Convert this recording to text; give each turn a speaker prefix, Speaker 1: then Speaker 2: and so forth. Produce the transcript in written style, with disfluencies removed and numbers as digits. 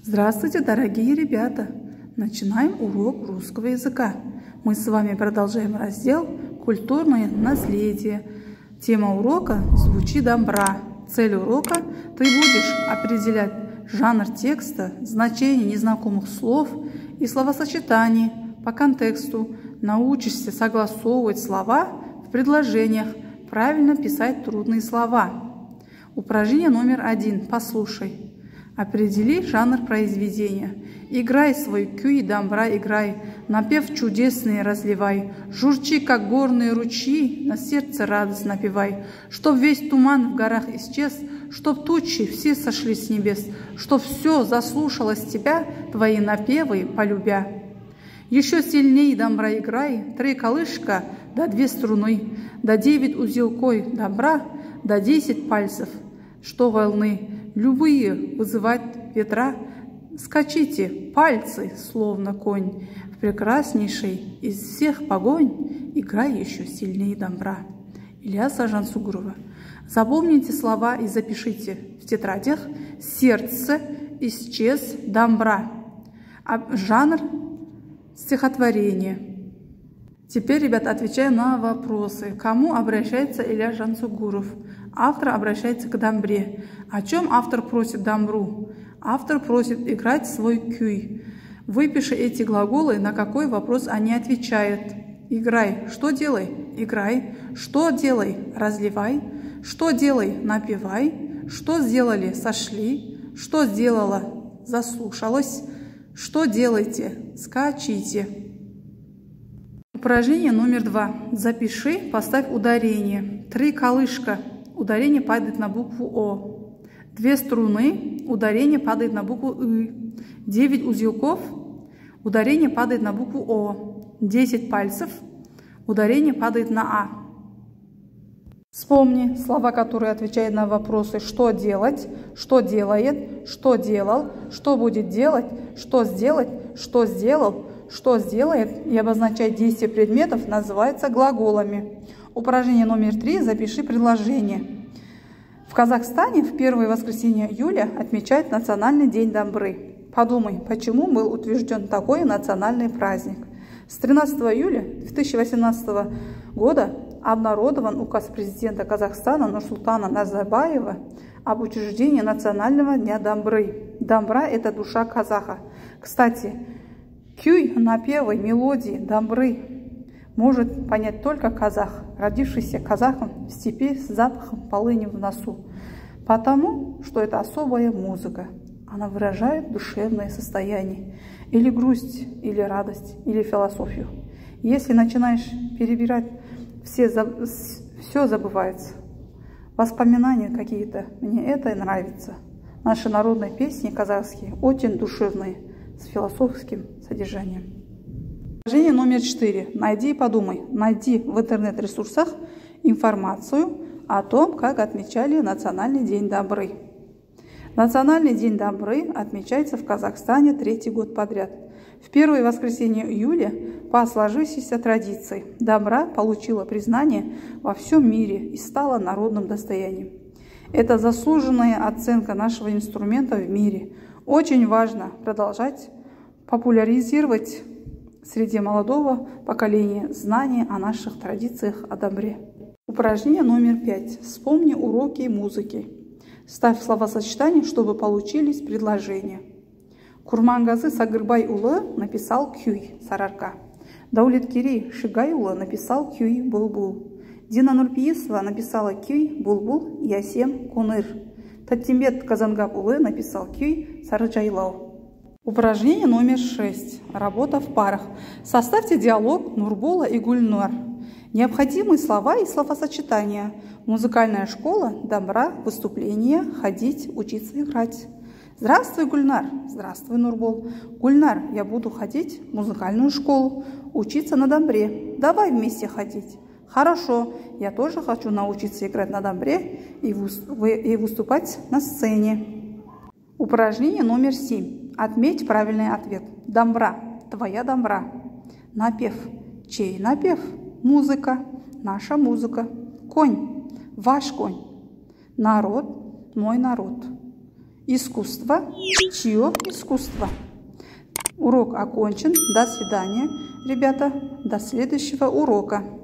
Speaker 1: Здравствуйте, дорогие ребята! Начинаем урок русского языка. Мы с вами продолжаем раздел «Культурное наследие». Тема урока звучит «Домбра». Цель урока – ты будешь определять жанр текста, значение незнакомых слов и словосочетаний по контексту. Научишься согласовывать слова в предложениях, правильно писать трудные слова. Упражнение номер 1. Послушай. Определи жанр произведения. Играй свой кюй, домбра играй, напев чудесный разливай, журчи, как горные ручьи, на сердце радость напевай, чтоб весь туман в горах исчез, чтоб тучи все сошли с небес, чтоб все заслушалось тебя, твои напевы полюбя. Еще сильней домбра играй, 3 колышка да 2 струны, да 9 узелкой домбра, да 10 пальцев, что волны любые вызывать ветра, скачите, пальцы, словно конь, в прекраснейшей из всех погонь играй еще сильнее домбра. Ильяса Жансугурова. Запомните слова и запишите в тетрадях. Сердце исчез домбра. Жанр стихотворения. Теперь, ребята, отвечаю на вопросы. К кому обращается Илья Жансугуров? Автор обращается к домбре. О чем автор просит домбру? Автор просит играть свой кюй. Выпиши эти глаголы, на какой вопрос они отвечают. Играй. Что делай? Играй. Что делай? Разливай. Что делай? Напевай. Что сделали? Сошли. Что сделала? Заслушалась. Что делаете? Скачите. Упражнение номер 2. Запиши, поставь ударение. 3 колышка. Ударение падает на букву О. 2 струны. Ударение падает на букву И. 9 узелков. Ударение падает на букву О. 10 пальцев. Ударение падает на А. Вспомни слова, которые отвечают на вопросы «что делать», «что делает», «что делал», «что будет делать», «что сделать», «что сделал», «что сделает» и обозначать действия предметов называется глаголами. Упражнение номер 3. Запиши предложение. В Казахстане в первое воскресенье июля отмечают Национальный день домбры. Подумай, почему был утвержден такой национальный праздник? С 13 июля 2018 года обнародован указ президента Казахстана Нурсултана Назарбаева об учреждении Национального дня домбры. Домбра – это душа казаха. Кстати, кюй, напевы, мелодии домбры может понять только казах, родившийся казахом в степи с запахом полыни в носу, потому что это особая музыка. Она выражает душевное состояние, или грусть, или радость, или философию. Если начинаешь перебирать, все забывается. Воспоминания какие-то, мне это нравится. Наши народные песни казахские очень душевные, с философским содержанием. Упражнение номер 4. Найди и подумай. Найди в интернет-ресурсах информацию о том, как отмечали Национальный день домбры. Национальный день домбры отмечается в Казахстане 3-й год подряд. В первое воскресенье июля по сложившейся традиции домбра получила признание во всем мире и стала народным достоянием. Это заслуженная оценка нашего инструмента в мире. Очень важно продолжать популяризировать среди молодого поколения знания о наших традициях о домбре. Упражнение номер 5. Вспомни уроки музыки. Ставь словосочетания, чтобы получились предложения. Курмангазы Сагырбай-улы написал кюй Сарарка. Даулеткерей Шигай-улы написал кюй Булбул. Дина Нурпиесова написала кюй Булбул Ясем Куныр. Таттимбет Казангап-улы написал кюй Сарыджайлау. Упражнение номер 6. Работа в парах. Составьте диалог Нурбула и Гульнар. Необходимые слова и словосочетания. Музыкальная школа, домбра, выступление, ходить, учиться играть. Здравствуй, Гульнар. Здравствуй, Нурбул. Гульнар, я буду ходить в музыкальную школу, учиться на домбре. Давай вместе ходить. Хорошо, я тоже хочу научиться играть на домбре и выступать на сцене. Упражнение номер 7. Отметь правильный ответ. Домбра. Твоя домбра. Напев. Чей напев? Музыка. Наша музыка. Конь. Ваш конь. Народ. Мой народ. искусство, чье искусство. Урок окончен. До свидания, ребята. До следующего урока.